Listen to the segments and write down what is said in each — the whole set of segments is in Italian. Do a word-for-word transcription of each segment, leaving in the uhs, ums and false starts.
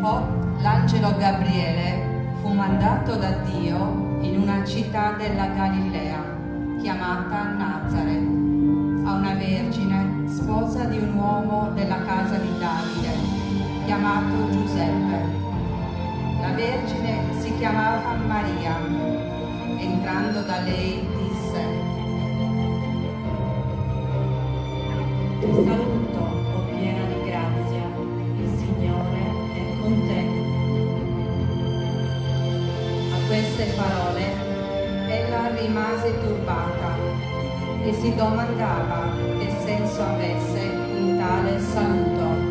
tempo l'angelo Gabriele fu mandato da Dio in una città della Galilea chiamata Nazareth a una vergine sposa di un uomo della casa di Davide chiamato Giuseppe. La vergine si chiamava Maria. Entrando da lei disse: Ti saluto, o piena di grazia, il Signore è con te. A queste parole ella rimase turbata e si domandava che senso avesse in tale saluto.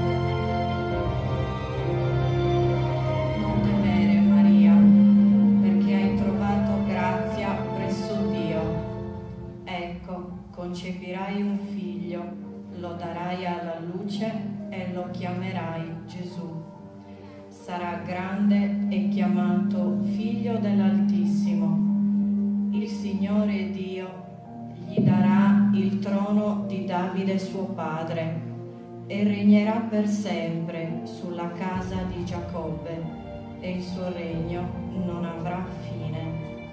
Non temere, Maria, perché hai trovato grazia presso Dio. Ecco, concepirai un figlio, lo darai alla luce e lo chiamerai Gesù. Sarà grande e chiamato Figlio dell'Altissimo. Il Signore Dio gli darà il trono di Davide suo padre e regnerà per sempre sulla casa di Giacobbe e il suo regno non avrà fine.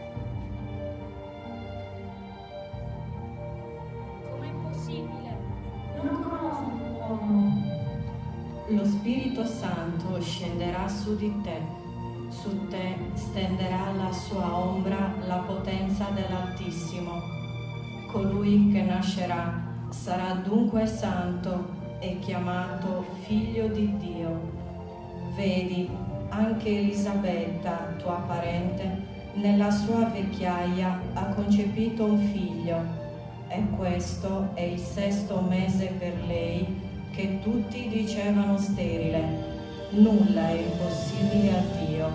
Com'è possibile? Non conosco un uomo. Lo Spirito Santo scenderà su di te, su te stenderà la sua ombra la potenza dell'Altissimo. Colui che nascerà sarà dunque santo e chiamato Figlio di Dio. Vedi, anche Elisabetta, tua parente, nella sua vecchiaia ha concepito un figlio, e questo è il sesto mese per lei, che tutti dicevano sterile. Nulla è impossibile a Dio.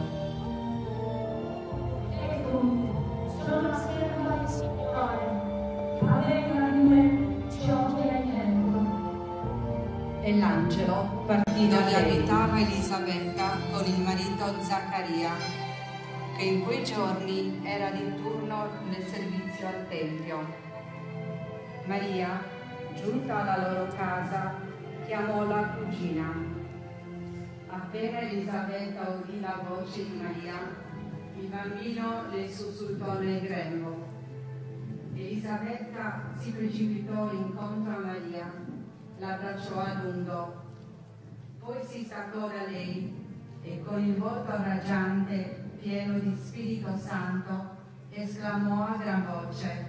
Ecco, sono la serva del Signore. Avvenga in me ciò che hai detto. E l'angelo partì da dove abitava Elisabetta con il marito Zaccaria, che in quei giorni era di turno nel servizio al Tempio. Maria, giunta alla loro casa, chiamò la cugina. Appena Elisabetta udì la voce di Maria, il bambino le sussultò nel grembo. Elisabetta si precipitò incontro a Maria, l'abbracciò a lungo, poi si staccò da lei e con il volto raggiante, pieno di Spirito Santo, esclamò a gran voce: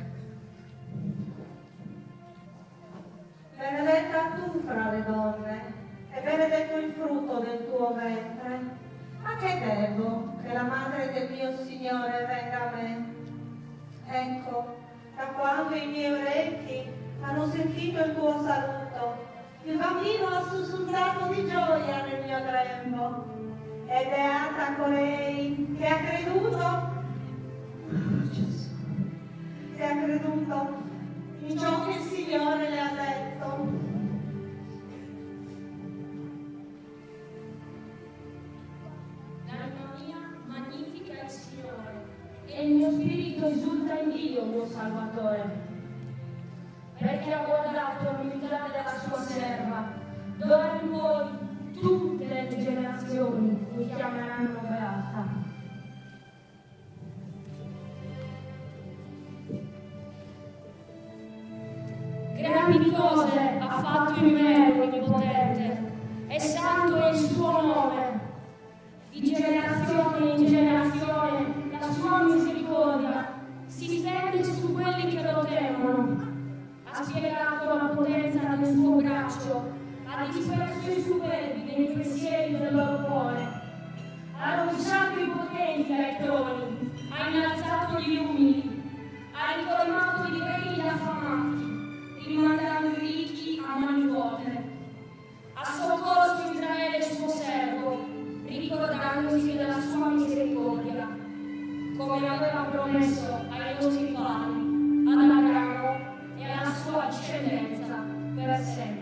Benedetta tu fra le donne, e benedetto il frutto del tuo ventre. Ma che devo che la madre del mio Signore venga a me? Ecco, da quando i miei orecchi hanno sentito il tuo saluto, il bambino ha sussultato di gioia nel mio grembo. E beata colei che ha creduto, che ha creduto in ciò che il Signore le ha detto. L'anima mia magnifica il Signore, e il mio spirito esulta in Dio, mio Salvatore, perché ha guardato l'umiltà della sua serva. D'ora in poi tutte le generazioni mi chiameranno beata. Grandi cose ha fatto in me l'Onnipotente, e santo è il suo nome. Di generazione in generazione la sua misericordia si stende su quelli che lo temono. Ha spiegato la potenza del suo braccio, ha disperso i superbi nei pensieri del loro cuore, ha rovesciato i potenti ai troni, ha innalzato gli umili, ha ricolmato i re gli affamati, rimandando i ricchi a mani vuote. Ha soccorso Israele suo servo, ricordandosi della sua misericordia, come aveva promesso ai nostri padri, ad Abramo e alla sua discendenza per sempre.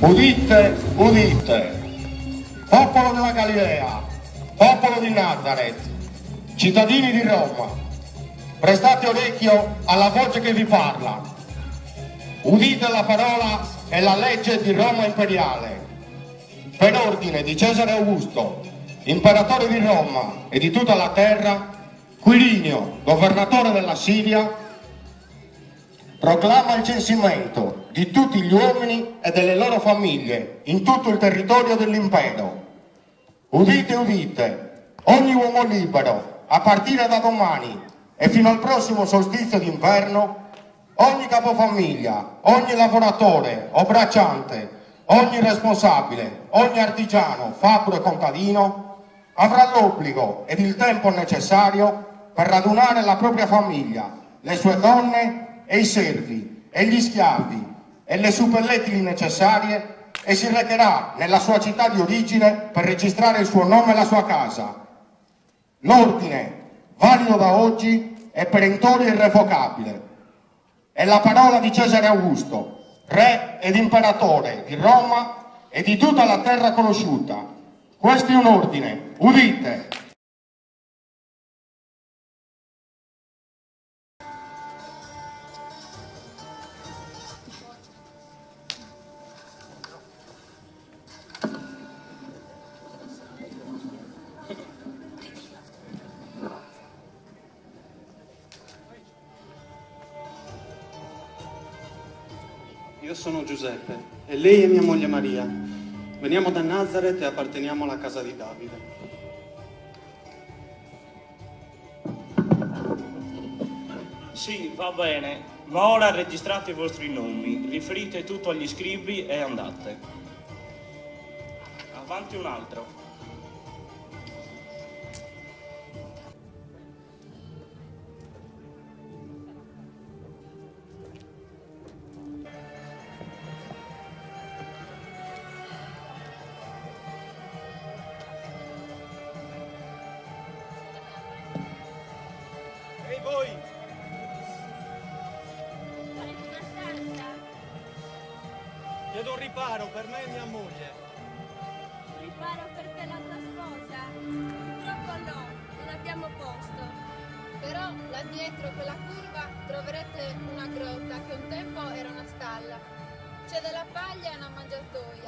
Udite, udite, popolo della Galilea, popolo di Nazareth, cittadini di Roma, prestate orecchio alla voce che vi parla. Udite la parola e la legge di Roma imperiale. Per ordine di Cesare Augusto, imperatore di Roma e di tutta la terra, Quirinio, governatore della Siria, proclama il censimento di tutti gli uomini e delle loro famiglie in tutto il territorio dell'impero. Udite, udite, ogni uomo libero, a partire da domani e fino al prossimo solstizio d'inverno, ogni capofamiglia, ogni lavoratore o bracciante, ogni responsabile, ogni artigiano, fabbro e contadino avrà l'obbligo ed il tempo necessario per radunare la propria famiglia, le sue donne e i servi e gli schiavi e le suppellettili necessarie e si recherà nella sua città di origine per registrare il suo nome e la sua casa. L'ordine, valido da oggi, è perentorio e irrevocabile. È la parola di Cesare Augusto, re ed imperatore di Roma e di tutta la terra conosciuta. Questo è un ordine, udite! Io sono Giuseppe e lei è mia moglie Maria. Veniamo da Nazareth e apparteniamo alla casa di Davide. Sì, va bene, ma ora registrate i vostri nomi, riferite tutto agli scribi e andate. Avanti un altro. Ehi voi! Chiedo un riparo per me e mia moglie. Un riparo per te e la tua sposa? Purtroppo no, non abbiamo posto. Però là dietro quella curva troverete una grotta che un tempo era una stalla. C'è della paglia e una mangiatoia.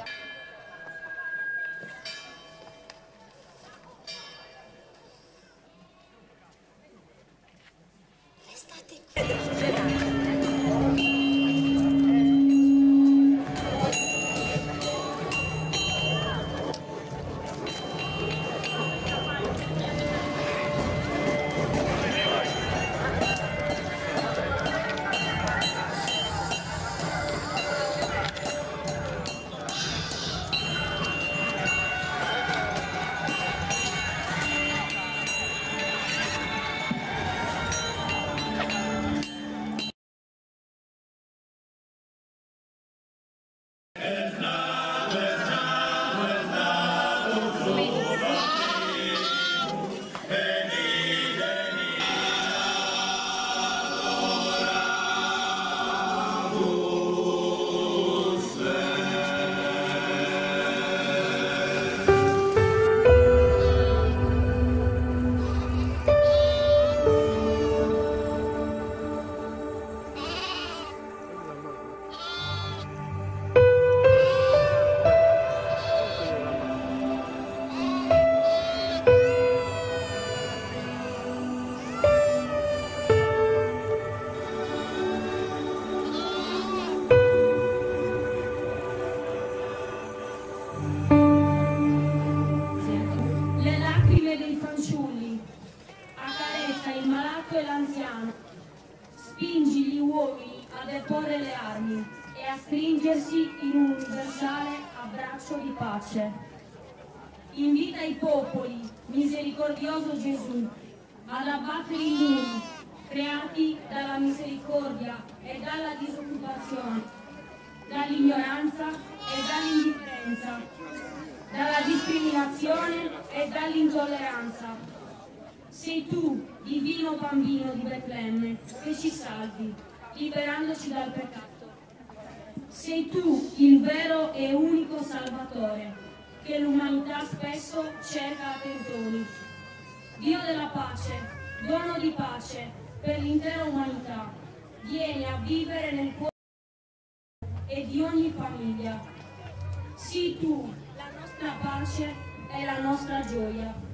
Spingi gli uomini a deporre le armi e a stringersi in un universale abbraccio di pace. Invita i popoli, misericordioso Gesù, ad abbattere i muri creati dalla misericordia e dalla disoccupazione, dall'ignoranza e dall'indifferenza, dalla discriminazione e dall'intolleranza. Sei tu, divino bambino di Betlemme, che ci salvi, liberandoci dal peccato. sei tu il vero e unico Salvatore, che l'umanità spesso cerca a tentoni. Dio della pace, dono di pace per l'intera umanità, vieni a vivere nel cuore e di ogni famiglia. Sii tu la nostra pace e la nostra gioia.